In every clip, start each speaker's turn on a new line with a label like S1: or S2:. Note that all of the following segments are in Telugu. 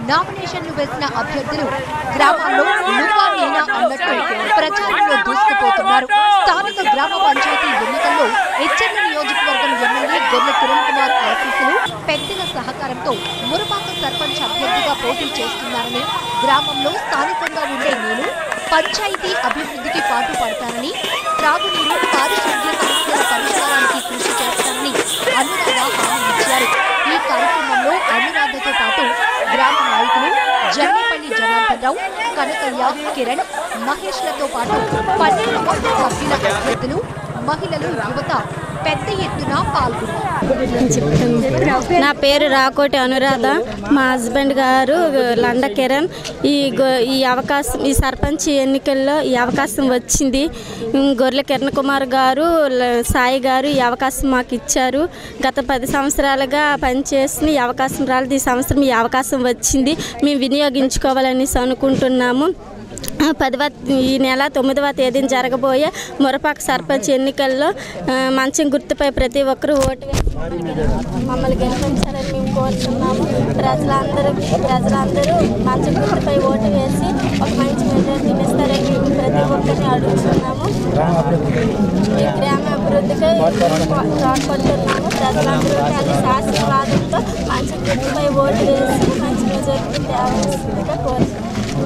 S1: నామినేషన్లు వేసిన అభ్యర్థులు గ్రామాల్లో నువ్వా నేనా అన్నట్టు ప్రచారంలో దూసుకుపోతున్నారు. స్థానిక గ్రామ పంచాయతీ ఎన్నికల్లో హెచ్ఎల్ నియోజకవర్గం ఎమ్మెల్యే గొర్ల కిరణ్ కుమార్ ఆశీస్సులు, పెద్దల సహకారంతో మురపాక సర్పంచ్ అభ్యర్థిగా పోటీ చేస్తున్నారని, గ్రామంలో స్థానికంగా ఉండే నేను పంచాయతీ అభివృద్ధికి పాటు పడతానని, త్రాగునీరు, పారిశుద్ధ్య సమస్యల పరిష్కారానికి కృషి చేస్తానని అనురాధ హామీ ఇచ్చారు. ఈ కార్యక్రమంలో అనురాధతో పాటు గ్రామ నాయకులు జన్నేపల్లి జనార్దనరావు, కనకయ్య, కిరణ్, మహేష్లతో పాటు 12 మంది సభ్యుల అభ్యర్థులు, మహిళలు, యువత పెద్ద ఎత్తున పాల్గొన్నారు.
S2: నా పేరు రాకోటి అనురాధ, మా హస్బెండ్ గారు లండ కిరణ్. ఈ అవకాశం, ఈ సర్పంచ్ ఎన్నికల్లో ఈ అవకాశం వచ్చింది. గొర్ల కిరణ్ కుమార్ గారు, సాయి గారు ఈ అవకాశం మాకు ఇచ్చారు. గత 10 సంవత్సరాలుగా పనిచేసిన ఈ అవకాశం రాలేదు. ఈ సంవత్సరం ఈ అవకాశం వచ్చింది, మేము వినియోగించుకోవాలని అనుకుంటున్నాము. ఈ నెల 9వ తేదీన జరగబోయే మురపాక సర్పంచ్ ఎన్నికల్లో మంచం గుర్తుపై ప్రతి ఒక్కరూ ఓటు వేసి మమ్మల్ని గెలిపించాలని మేము కోరుతున్నాము. ప్రజలందరూ మంచం గుర్తుపై ఓటు వేసి ఒక మంచి మెజారిటీ ఇస్తారని మేము ప్రతి ఒక్కరిని అడుగుతున్నాము. ఈ గ్రామ అభివృద్ధికి తోడ్పడుతున్నాము. ప్రజలందరూ కలిసి ఆశీర్వాదంతో మంచం గుర్తుపై ఓటు వేసి మంచి మెజారిటీ తేవాల్సిందిగా కోరుతున్నాము.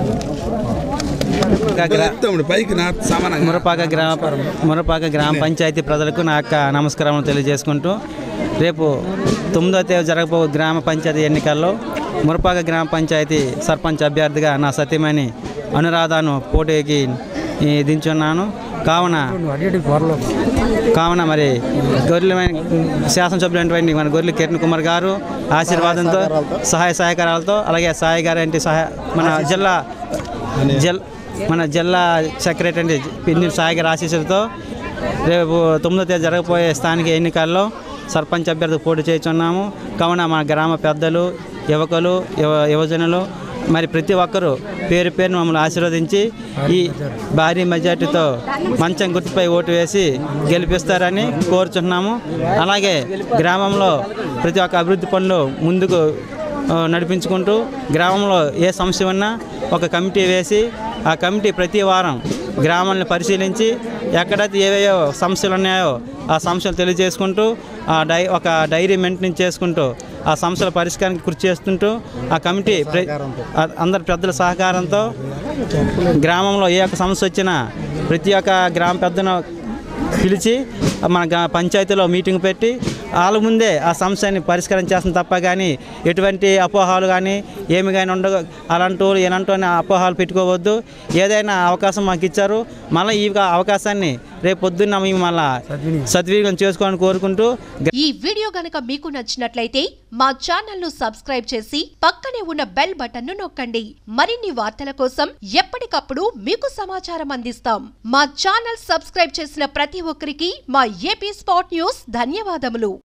S3: మురపాక గ్రామ పంచాయతీ ప్రజలకు నా యొక్క నమస్కారం తెలియజేసుకుంటూ, రేపు 9వ తేదీ జరగబో గ్రామ పంచాయతీ ఎన్నికల్లో మురపాక గ్రామ పంచాయతీ సర్పంచ్ అభ్యర్థిగా నా సతీమణి అనురాధను పోటీకి దించున్నాను. కావున మరి గొర్రెలమైన శాసనసభ్యులైనటువంటి మన గొర్రెల కిరణ్ కుమార్ గారు ఆశీర్వాదంతో, సహాయ సహకారాలతో, అలాగే సాయి గారు అంటే మన జిల్లా సెక్రటరీ పిన్ని సాయి గారి ఆశీస్సులతో రేపు 9వ తేదీ జరగబోయే స్థానిక ఎన్నికల్లో సర్పంచ్ అభ్యర్థి పోటీ చేస్తున్నాము. కావున మా గ్రామ పెద్దలు, యువకులు, యువజనులు మరి ప్రతి ఒక్కరూ పేరు పేరును మమ్మల్ని ఆశీర్వదించి ఈ భారీ మెజార్టీతో మంచం గుర్తుపై ఓటు వేసి గెలిపిస్తారని కోరుచున్నాము. అలాగే గ్రామంలో ప్రతి ఒక్క అభివృద్ధి పనులు ముందుకు నడిపించుకుంటూ, గ్రామంలో ఏ సమస్య ఉన్నా ఒక కమిటీ వేసి ఆ కమిటీ ప్రతి వారం గ్రామాలను పరిశీలించి ఎక్కడైతే ఏవేవో సమస్యలు ఉన్నాయో ఆ సమస్యలు తెలియజేసుకుంటూ ఒక డైరీ మెయింటైన్ చేసుకుంటూ ఆ సమస్యల పరిష్కారానికి కృషి చేస్తుంటూ ఆ కమిటీ అందరి పెద్దల సహకారంతో గ్రామంలో ఏ ఒక్క సమస్య వచ్చినా ప్రతి ఒక్క గ్రామ పెద్దను పిలిచి మన పంచాయతీలో మీటింగ్ పెట్టి వాళ్ళ ముందే ఆ సమస్యని పరిష్కారం చేస్తాం తప్ప కానీ ఎటువంటి అపోహాలు కానీ ఏమి కానీ ఉండవు. అలాంటి ఇలాంటి అపోహాలు పెట్టుకోవద్దు. ఏదైనా అవకాశం మాకు ఇచ్చారు, మళ్ళీ ఈ అవకాశాన్ని రేపు పొద్దున్న మేము మళ్ళీ సద్వినియోగం చేసుకోవాలని కోరుకుంటూ.
S1: ఈ వీడియో గనక మీకు నచ్చినట్లయితే మా ఛానల్ ను సబ్స్క్రైబ్ చేసి పక్కనే ఉన్న బెల్ బటన్ ను నొక్కండి. మరిన్ని వార్తల కోసం ఎప్పటికప్పుడు మీకు సమాచారం అందిస్తాం. మా ఛానల్ సబ్స్క్రైబ్ చేసిన ప్రతి ఒక్కరికి మా ఏపీ స్పాట్ న్యూస్ ధన్యవాదములు.